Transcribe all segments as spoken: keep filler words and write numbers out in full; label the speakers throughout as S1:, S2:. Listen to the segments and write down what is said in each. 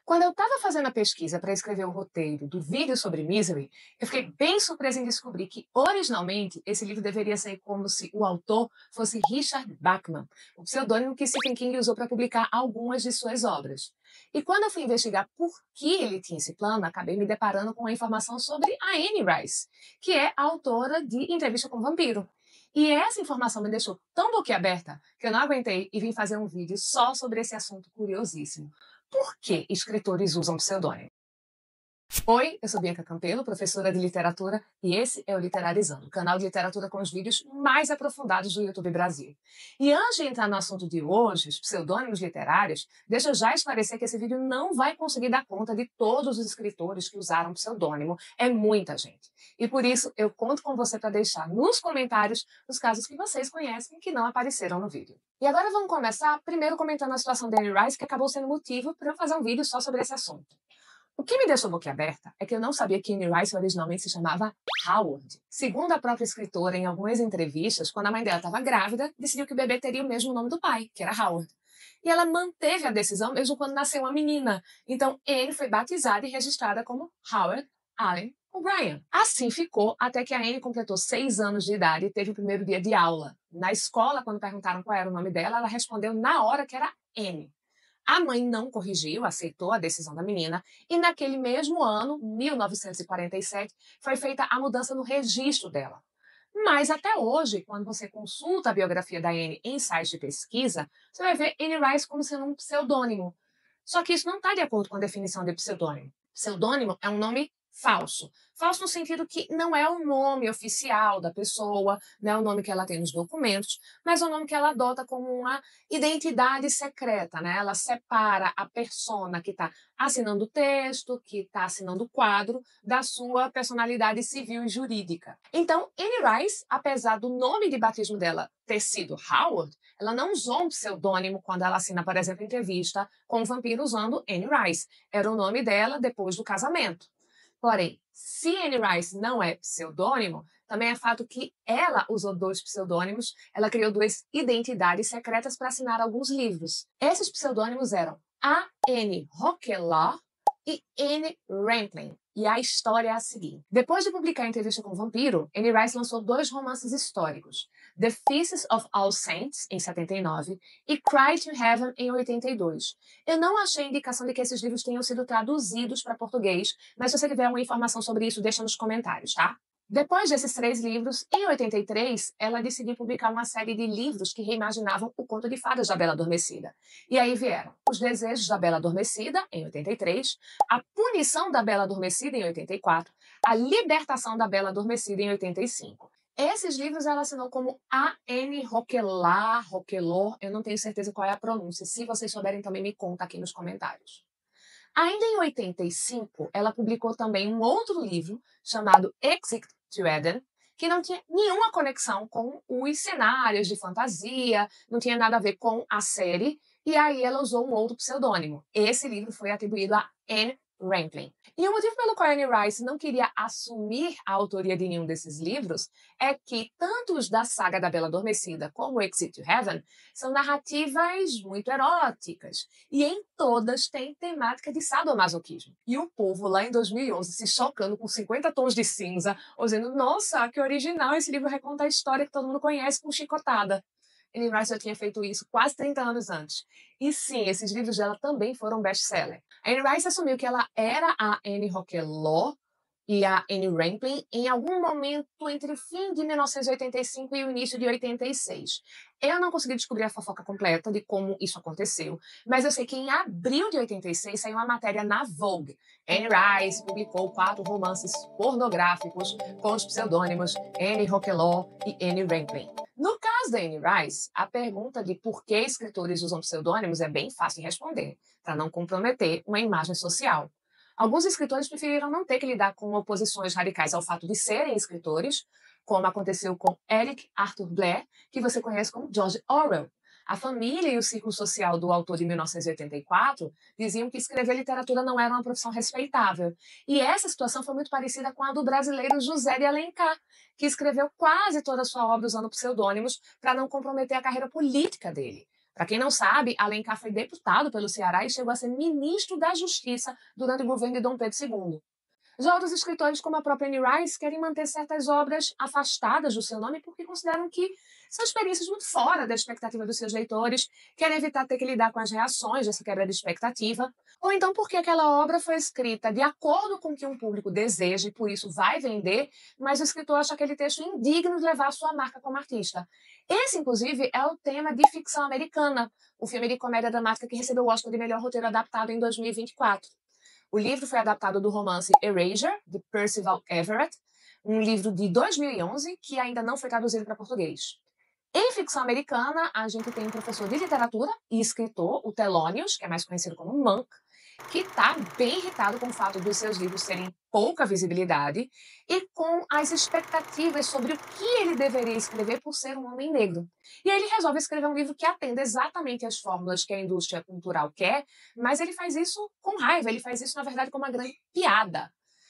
S1: Quando eu estava fazendo a pesquisa para escrever o roteiro do vídeo sobre Misery, eu fiquei bem surpresa em descobrir que, originalmente, esse livro deveria ser como se o autor fosse Richard Bachman, o pseudônimo que Stephen King usou para publicar algumas de suas obras. E quando eu fui investigar por que ele tinha esse plano, acabei me deparando com a informação sobre a Anne Rice, que é a autora de Entrevista com o Vampiro. E essa informação me deixou tão boquiaberta que eu não aguentei e vim fazer um vídeo só sobre esse assunto curiosíssimo. Por que escritores usam pseudônimo? Oi, eu sou Bianca Campelo, professora de literatura, e esse é o Literarizando, o canal de literatura com os vídeos mais aprofundados do YouTube Brasil. E antes de entrar no assunto de hoje, os pseudônimos literários, deixa eu já esclarecer que esse vídeo não vai conseguir dar conta de todos os escritores que usaram pseudônimo, é muita gente. E por isso, eu conto com você para deixar nos comentários os casos que vocês conhecem que não apareceram no vídeo. E agora vamos começar primeiro comentando a situação da Anne Rice, que acabou sendo motivo para eu fazer um vídeo só sobre esse assunto. O que me deixou boquiaberta é que eu não sabia que Anne Rice originalmente se chamava Howard. Segundo a própria escritora, em algumas entrevistas, quando a mãe dela estava grávida, decidiu que o bebê teria o mesmo nome do pai, que era Howard. E ela manteve a decisão mesmo quando nasceu uma menina. Então, Anne foi batizada e registrada como Howard Allen O'Brien. Assim ficou até que a Anne completou seis anos de idade e teve o primeiro dia de aula. Na escola, quando perguntaram qual era o nome dela, ela respondeu na hora que era Anne. A mãe não corrigiu, aceitou a decisão da menina e naquele mesmo ano, mil novecentos e quarenta e sete, foi feita a mudança no registro dela. Mas até hoje, quando você consulta a biografia da Anne em sites de pesquisa, você vai ver Anne Rice como sendo um pseudônimo. Só que isso não está de acordo com a definição de pseudônimo. Pseudônimo é um nome falso. Falso no sentido que não é o nome oficial da pessoa, não é o nome que ela tem nos documentos, mas é o nome que ela adota como uma identidade secreta, né? Ela separa a persona que está assinando o texto, que está assinando o quadro, da sua personalidade civil e jurídica. Então, Anne Rice, apesar do nome de batismo dela ter sido Howard, ela não usou um pseudônimo quando ela assina, por exemplo, entrevista com o vampiro usando Anne Rice. Era o nome dela depois do casamento. Porém, se Anne Rice não é pseudônimo, também é fato que ela usou dois pseudônimos, ela criou duas identidades secretas para assinar alguns livros. Esses pseudônimos eram A. N. Roquelaure e Anne Rankling. E a história é a seguinte. Depois de publicar a Entrevista com o Vampiro, Anne Rice lançou dois romances históricos, The Feasts of All Saints, em setenta e nove, e Cry to Heaven, em oitenta e dois. Eu não achei indicação de que esses livros tenham sido traduzidos para português, mas se você tiver alguma informação sobre isso, deixa nos comentários, tá? Depois desses três livros, em oitenta e três, ela decidiu publicar uma série de livros que reimaginavam o conto de fadas da Bela Adormecida. E aí vieram Os Desejos da Bela Adormecida, em oitenta e três, A Punição da Bela Adormecida, em oitenta e quatro, A Libertação da Bela Adormecida, em oitenta e cinco. Esses livros ela assinou como A N Roquelaure, Roquelaure, eu não tenho certeza qual é a pronúncia. Se vocês souberem, também me conta aqui nos comentários. Ainda em oitenta e cinco, ela publicou também um outro livro chamado Exit to Eden, que não tinha nenhuma conexão com os cenários de fantasia, não tinha nada a ver com a série, e aí ela usou um outro pseudônimo. Esse livro foi atribuído a Anne Rankling. E o motivo pelo qual Anne Rice não queria assumir a autoria de nenhum desses livros é que tanto os da saga da Bela Adormecida como Exit to Heaven são narrativas muito eróticas e em todas tem temática de sadomasoquismo. E o povo lá em dois mil e onze se chocando com cinquenta tons de cinza, ou dizendo, nossa, que original, esse livro reconta a história que todo mundo conhece com chicotada. Anne Rice já tinha feito isso quase trinta anos antes. E sim, esses livros dela também foram best-seller. Anne Rice assumiu que ela era a Anne Roquelaure e a Anne Rankling em algum momento entre o fim de mil novecentos e oitenta e cinco e o início de oitenta e seis. Eu não consegui descobrir a fofoca completa de como isso aconteceu, mas eu sei que em abril de oitenta e seis saiu uma matéria na Vogue. Anne Rice publicou quatro romances pornográficos com os pseudônimos Anne Roquelaure e Anne Rankling. No caso da Anne Rice, a pergunta de por que escritores usam pseudônimos é bem fácil de responder, para não comprometer uma imagem social. Alguns escritores preferiram não ter que lidar com oposições radicais ao fato de serem escritores, como aconteceu com Eric Arthur Blair, que você conhece como George Orwell. A família e o círculo social do autor de mil novecentos e oitenta e quatro diziam que escrever literatura não era uma profissão respeitável. E essa situação foi muito parecida com a do brasileiro José de Alencar, que escreveu quase toda a sua obra usando pseudônimos para não comprometer a carreira política dele. Para quem não sabe, Alencar foi deputado pelo Ceará e chegou a ser ministro da Justiça durante o governo de Dom Pedro segundo. Já outros escritores, como a própria Anne Rice, querem manter certas obras afastadas do seu nome porque consideram que são experiências muito fora da expectativa dos seus leitores, querem evitar ter que lidar com as reações dessa quebra de expectativa, ou então porque aquela obra foi escrita de acordo com o que um público deseja e por isso vai vender, mas o escritor acha aquele texto indigno de levar a sua marca como artista. Esse, inclusive, é o tema de Ficção Americana, o filme de comédia dramática que recebeu o Oscar de melhor roteiro adaptado em dois mil e vinte e quatro. O livro foi adaptado do romance Erasure, de Percival Everett, um livro de dois mil e onze que ainda não foi traduzido para português. Em ficção americana, a gente tem um professor de literatura e escritor, o Thelonious, que é mais conhecido como Monk, que está bem irritado com o fato dos seus livros terem pouca visibilidade e com as expectativas sobre o que ele deveria escrever por ser um homem negro. E aí ele resolve escrever um livro que atenda exatamente às fórmulas que a indústria cultural quer, mas ele faz isso com raiva, ele faz isso, na verdade, com uma grande piada.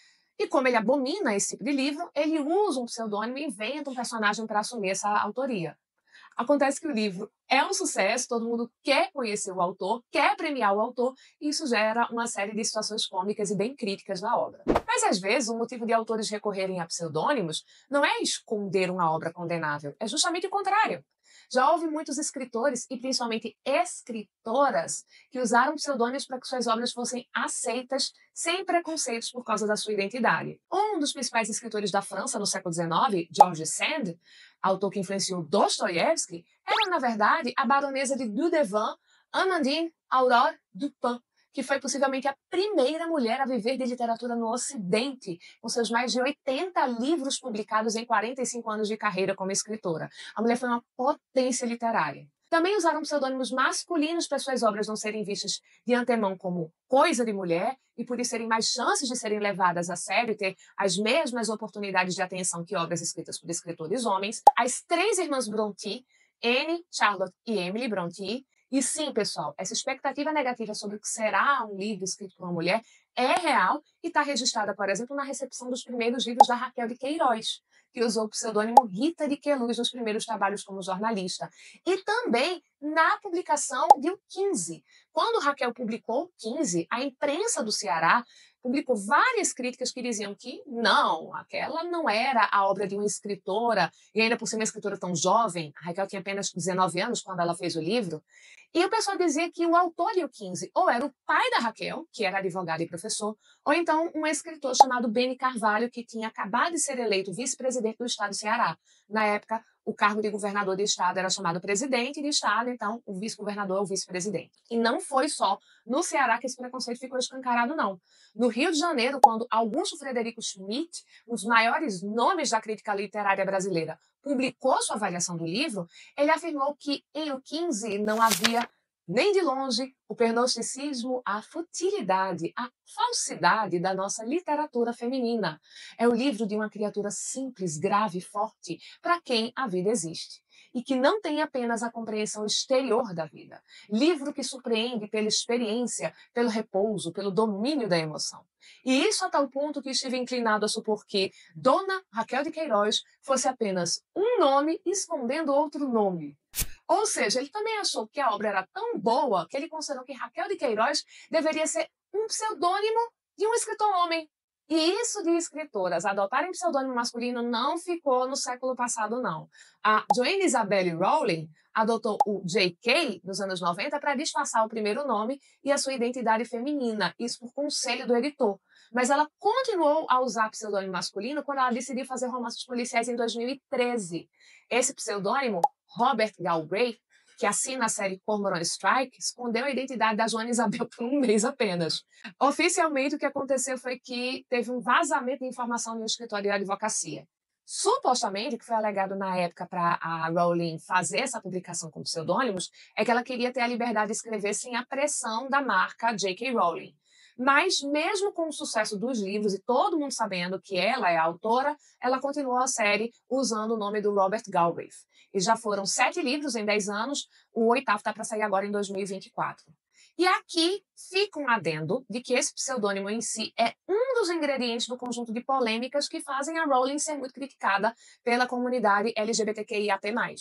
S1: E como ele abomina esse tipo de livro, ele usa um pseudônimo e inventa um personagem para assumir essa autoria. Acontece que o livro é um sucesso, todo mundo quer conhecer o autor, quer premiar o autor, e isso gera uma série de situações cômicas e bem críticas na obra. Mas, às vezes, o motivo de autores recorrerem a pseudônimos não é esconder uma obra condenável, é justamente o contrário. Já houve muitos escritores, e principalmente escritoras, que usaram pseudônimos para que suas obras fossem aceitas sem preconceitos por causa da sua identidade. Um dos principais escritores da França no século dezenove, Georges Sand, autor que influenciou Dostoiévski, era, na verdade, a baronesa de Dudevant, Amandine Aurore Dupin, que foi possivelmente a primeira mulher a viver de literatura no Ocidente, com seus mais de oitenta livros publicados em quarenta e cinco anos de carreira como escritora. A mulher foi uma potência literária. Também usaram pseudônimos masculinos para suas obras não serem vistas de antemão como coisa de mulher e por isso terem mais chances de serem levadas a sério e ter as mesmas oportunidades de atenção que obras escritas por escritores homens. As três irmãs Brontë, Anne, Charlotte e Emily Brontë. E sim, pessoal, essa expectativa negativa sobre o que será um livro escrito por uma mulher é real e está registrada, por exemplo, na recepção dos primeiros livros da Raquel de Queiroz, que usou o pseudônimo Rita de Queluz nos primeiros trabalhos como jornalista. E também na publicação de O quinze. Quando Raquel publicou O quinze, a imprensa do Ceará publicou várias críticas que diziam que não, aquela não era a obra de uma escritora, e ainda por ser uma escritora tão jovem, a Raquel tinha apenas dezenove anos quando ela fez o livro, e o pessoal dizia que o autor de O quinze ou era o pai da Raquel, que era advogado e professor, ou então um escritor chamado Beni Carvalho, que tinha acabado de ser eleito vice-presidente do estado do Ceará. Na época, o cargo de governador de estado era chamado presidente de estado, então o vice-governador é o vice-presidente. E não foi só no Ceará que esse preconceito ficou escancarado, não. No Rio de Janeiro, quando Augusto Frederico Schmidt, um dos maiores nomes da crítica literária brasileira, publicou sua avaliação do livro, ele afirmou que em O quinze não havia nem de longe o pernocicismo, a futilidade, a falsidade da nossa literatura feminina. É o livro de uma criatura simples, grave e forte, para quem a vida existe. E que não tem apenas a compreensão exterior da vida. Livro que surpreende pela experiência, pelo repouso, pelo domínio da emoção. E isso a tal ponto que estive inclinado a supor que Dona Raquel de Queiroz fosse apenas um nome escondendo outro nome. Ou seja, ele também achou que a obra era tão boa que ele considerou que Raquel de Queiroz deveria ser um pseudônimo de um escritor homem. E isso de escritoras adotarem pseudônimo masculino não ficou no século passado, não. A Joanne Isabelle Rowling adotou o J K nos anos noventa para disfarçar o primeiro nome e a sua identidade feminina, isso por conselho do editor. Mas ela continuou a usar pseudônimo masculino quando ela decidiu fazer romances policiais em dois mil e treze. Esse pseudônimo, Robert Galbraith, que assina a série Cormoran Strike, escondeu a identidade da Joanne Isabel por um mês apenas. Oficialmente, o que aconteceu foi que teve um vazamento de informação no escritório de advocacia. Supostamente, o que foi alegado na época para a Rowling fazer essa publicação com pseudônimos é que ela queria ter a liberdade de escrever sem a pressão da marca J K. Rowling. Mas, mesmo com o sucesso dos livros e todo mundo sabendo que ela é a autora, ela continuou a série usando o nome do Robert Galbraith. E já foram sete livros em dez anos, o oitavo está para sair agora em dois mil e vinte e quatro. E aqui fica um adendo de que esse pseudônimo em si é um dos ingredientes do conjunto de polêmicas que fazem a Rowling ser muito criticada pela comunidade L G B T Q I A P mais.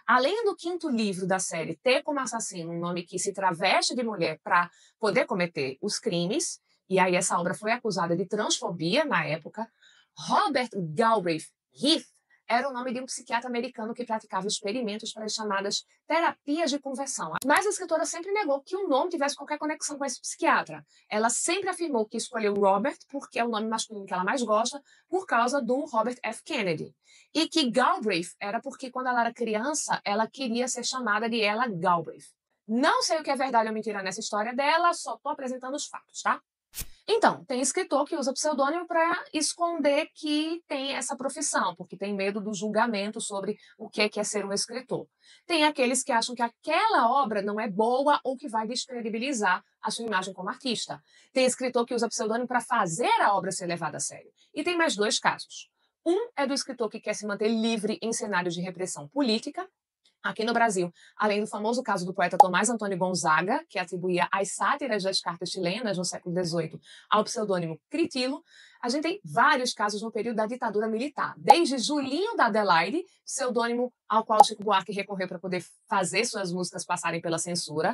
S1: Além do quinto livro da série ter como assassino um nome que se traveste de mulher para poder cometer os crimes, e aí essa obra foi acusada de transfobia na época, Robert Galbraith Heath era o nome de um psiquiatra americano que praticava experimentos para as chamadas terapias de conversão. Mas a escritora sempre negou que o nome tivesse qualquer conexão com esse psiquiatra. Ela sempre afirmou que escolheu Robert porque é o nome masculino que ela mais gosta, por causa do Robert F. Kennedy. E que Galbraith era porque, quando ela era criança, ela queria ser chamada de Ella Galbraith. Não sei o que é verdade ou mentira nessa história dela, só estou apresentando os fatos, tá? Então, tem escritor que usa pseudônimo para esconder que tem essa profissão, porque tem medo do julgamento sobre o que é ser um escritor. Tem aqueles que acham que aquela obra não é boa ou que vai descredibilizar a sua imagem como artista. Tem escritor que usa pseudônimo para fazer a obra ser levada a sério. E tem mais dois casos. Um é do escritor que quer se manter livre em cenários de repressão política. Aqui no Brasil, além do famoso caso do poeta Tomás Antônio Gonzaga, que atribuía as sátiras das cartas chilenas no século dezoito ao pseudônimo Critilo, a gente tem vários casos no período da ditadura militar, desde Julinho da Adelaide, pseudônimo ao qual Chico Buarque recorreu para poder fazer suas músicas passarem pela censura,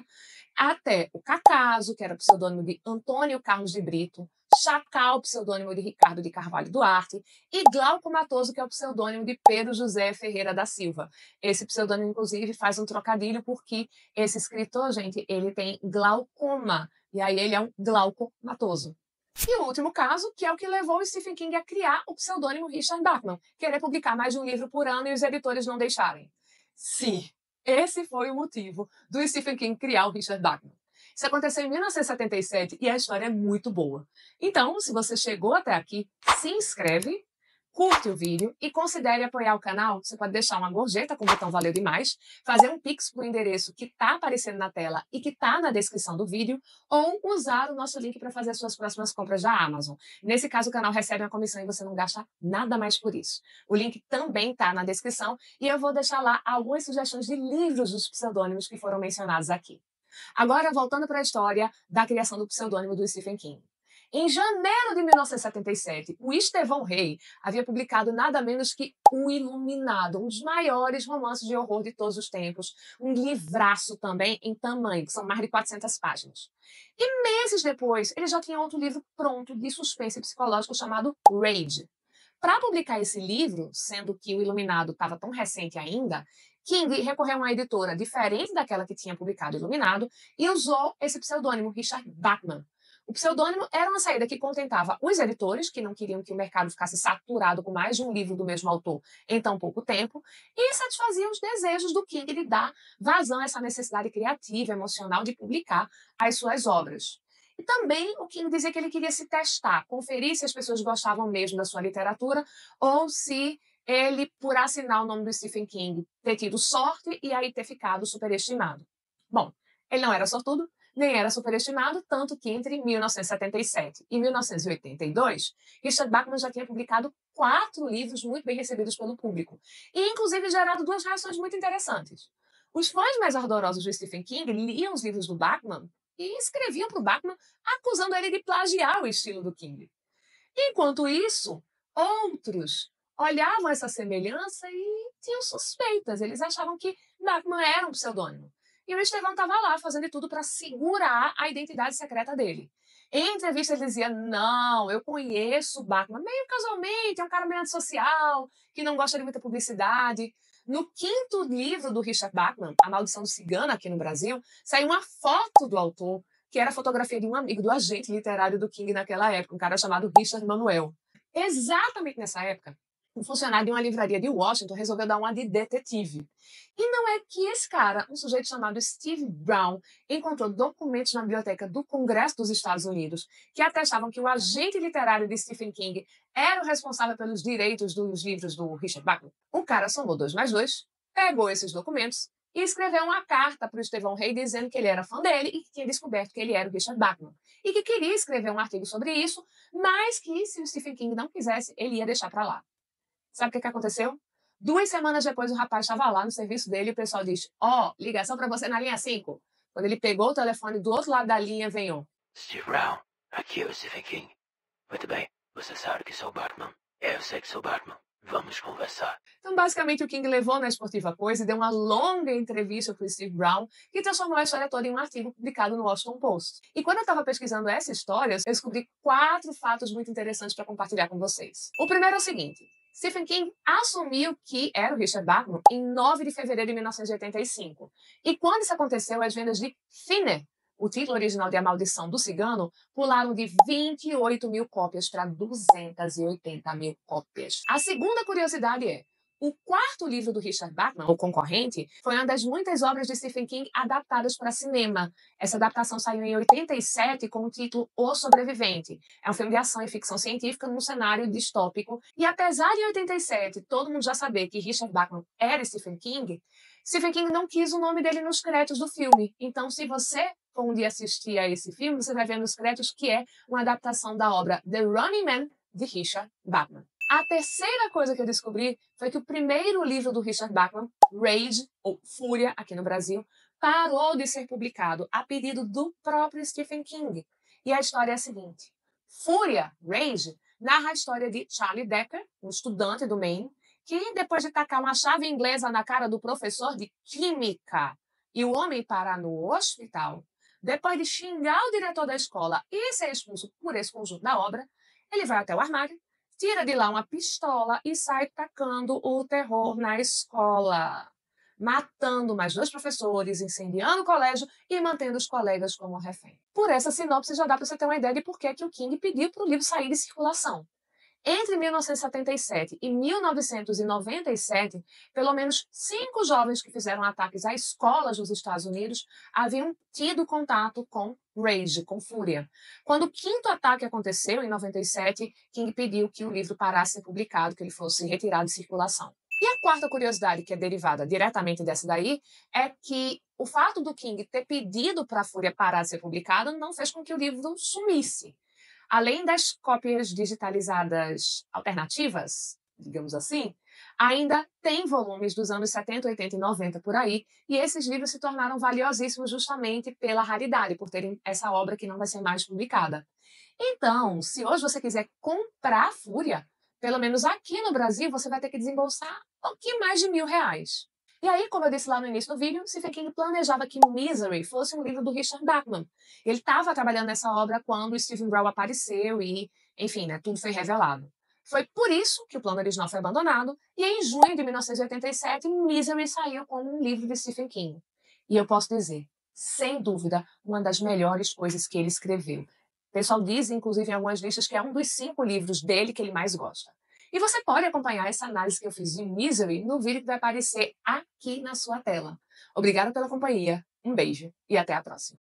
S1: até o Cacaso, que era pseudônimo de Antônio Carlos de Brito, Chacal, pseudônimo de Ricardo de Carvalho Duarte, e Glauco Matoso, que é o pseudônimo de Pedro José Ferreira da Silva. Esse pseudônimo, inclusive, faz um trocadilho porque esse escritor, gente, ele tem glaucoma, e aí ele é um Glauco Matoso. E o último caso, que é o que levou o Stephen King a criar o pseudônimo Richard Bachman, querer publicar mais de um livro por ano e os editores não deixarem. Sim, esse foi o motivo do Stephen King criar o Richard Bachman. Isso aconteceu em mil novecentos e setenta e sete e a história é muito boa. Então, se você chegou até aqui, se inscreve, curte o vídeo e considere apoiar o canal. Você pode deixar uma gorjeta com o botão Valeu Demais, fazer um pix para o endereço que está aparecendo na tela e que está na descrição do vídeo, ou usar o nosso link para fazer suas próximas compras da Amazon. Nesse caso, o canal recebe uma comissão e você não gasta nada mais por isso. O link também está na descrição e eu vou deixar lá algumas sugestões de livros dos pseudônimos que foram mencionados aqui. Agora, voltando para a história da criação do pseudônimo do Stephen King. Em janeiro de mil novecentos e setenta e sete, o Estevão Rey havia publicado nada menos que O Iluminado, um dos maiores romances de horror de todos os tempos, um livraço também em tamanho, que são mais de quatrocentas páginas. E meses depois, ele já tinha outro livro pronto de suspense psicológico chamado Rage. Para publicar esse livro, sendo que O Iluminado estava tão recente ainda, King recorreu a uma editora diferente daquela que tinha publicado Iluminado e usou esse pseudônimo, Richard Bachman. O pseudônimo era uma saída que contentava os editores, que não queriam que o mercado ficasse saturado com mais de um livro do mesmo autor em tão pouco tempo, e satisfazia os desejos do King de dar vazão a essa necessidade criativa, emocional de publicar as suas obras. E também o King dizia que ele queria se testar, conferir se as pessoas gostavam mesmo da sua literatura ou se ele, por assinar o nome do Stephen King, ter tido sorte e aí ter ficado superestimado. Bom, ele não era sortudo, nem era superestimado, tanto que entre mil novecentos e setenta e sete e mil novecentos e oitenta e dois, Richard Bachman já tinha publicado quatro livros muito bem recebidos pelo público, e inclusive gerado duas reações muito interessantes. Os fãs mais ardorosos do Stephen King liam os livros do Bachman e escreviam para o Bachman acusando ele de plagiar o estilo do King. Enquanto isso, outros olhavam essa semelhança e tinham suspeitas. Eles achavam que Bachman era um pseudônimo. E o Estevão estava lá fazendo de tudo para segurar a identidade secreta dele. Em entrevista ele dizia, não, eu conheço o Bachman meio casualmente, é um cara meio antissocial, que não gosta de muita publicidade. No quinto livro do Richard Bachman, A Maldição do Cigano, aqui no Brasil, saiu uma foto do autor, que era a fotografia de um amigo do agente literário do King naquela época, um cara chamado Richard Manuel. Exatamente nessa época, um funcionário de uma livraria de Washington resolveu dar uma de detetive. E não é que esse cara, um sujeito chamado Steve Brown, encontrou documentos na biblioteca do Congresso dos Estados Unidos que atestavam que o agente literário de Stephen King era o responsável pelos direitos dos livros do Richard Bachman. O cara somou dois mais dois, pegou esses documentos e escreveu uma carta para o Estevão Rey dizendo que ele era fã dele e que tinha descoberto que ele era o Richard Bachman. E que queria escrever um artigo sobre isso, mas que, se o Stephen King não quisesse, ele ia deixar para lá. Sabe o que, que aconteceu? Duas semanas depois, o rapaz estava lá no serviço dele e o pessoal diz, ó, oh, ligação para você na linha cinco. Quando ele pegou o telefone, do outro lado da linha vem um.
S2: Steve Brown, aqui é o Stephen King. Muito bem, você sabe que sou Batman. Eu sei que sou Batman. Vamos conversar.
S1: Então, basicamente, o King levou na Esportiva Coisa e deu uma longa entrevista para o Steve Brown, que transformou a história toda em um artigo publicado no Washington Post. E quando eu estava pesquisando essa história, eu descobri quatro fatos muito interessantes para compartilhar com vocês. O primeiro é o seguinte: Stephen King assumiu que era o Richard Bachman em nove de fevereiro de mil novecentos e oitenta e cinco. E quando isso aconteceu, as vendas de Thinner, o título original de A Maldição do Cigano, pularam de vinte e oito mil cópias para duzentas e oitenta mil cópias. A segunda curiosidade é: o quarto livro do Richard Bachman, o concorrente, foi uma das muitas obras de Stephen King adaptadas para cinema. Essa adaptação saiu em oitenta e sete com o título O Sobrevivente. É um filme de ação e ficção científica num cenário distópico. E apesar de em oitenta e sete todo mundo já saber que Richard Bachman era Stephen King, Stephen King não quis o nome dele nos créditos do filme. Então, se você for um dia assistir a esse filme, você vai ver nos créditos que é uma adaptação da obra The Running Man, de Richard Bachman. A terceira coisa que eu descobri foi que o primeiro livro do Richard Bachman, Rage, ou Fúria, aqui no Brasil, parou de ser publicado a pedido do próprio Stephen King. E a história é a seguinte: Fúria, Rage, narra a história de Charlie Decker, um estudante do Maine, que depois de tacar uma chave inglesa na cara do professor de química e o homem parar no hospital, depois de xingar o diretor da escola e ser expulso por esse conjunto da obra, ele vai até o armário, tira de lá uma pistola e sai tacando o terror na escola, matando mais dois professores, incendiando o colégio e mantendo os colegas como refém. Por essa sinopse já dá para você ter uma ideia de por que que o King pediu para o livro sair de circulação. Entre mil novecentos e setenta e sete e mil novecentos e noventa e sete, pelo menos cinco jovens que fizeram ataques a escolas nos Estados Unidos haviam tido contato com Rage, com Fúria. Quando o quinto ataque aconteceu, em noventa e sete, King pediu que o livro parasse de ser publicado, que ele fosse retirado de circulação. E a quarta curiosidade, que é derivada diretamente dessa daí, é que o fato do King ter pedido para a Fúria parar de ser publicado não fez com que o livro sumisse. Além das cópias digitalizadas alternativas, digamos assim, ainda tem volumes dos anos setenta, oitenta e noventa por aí, e esses livros se tornaram valiosíssimos justamente pela raridade, por terem essa obra que não vai ser mais publicada. Então, se hoje você quiser comprar Fúria, pelo menos aqui no Brasil, você vai ter que desembolsar um pouquinho mais de mil reais. E aí, como eu disse lá no início do vídeo, Stephen King planejava que Misery fosse um livro do Richard Bachman. Ele estava trabalhando nessa obra quando o Stephen Brown apareceu e, enfim, né, tudo foi revelado. Foi por isso que o plano original foi abandonado, e em junho de mil novecentos e oitenta e sete, Misery saiu como um livro de Stephen King. E eu posso dizer, sem dúvida, uma das melhores coisas que ele escreveu. O pessoal diz, inclusive, em algumas listas, que é um dos cinco livros dele que ele mais gosta. E você pode acompanhar essa análise que eu fiz de Misery no vídeo que vai aparecer aqui na sua tela. Obrigada pela companhia, um beijo e até a próxima.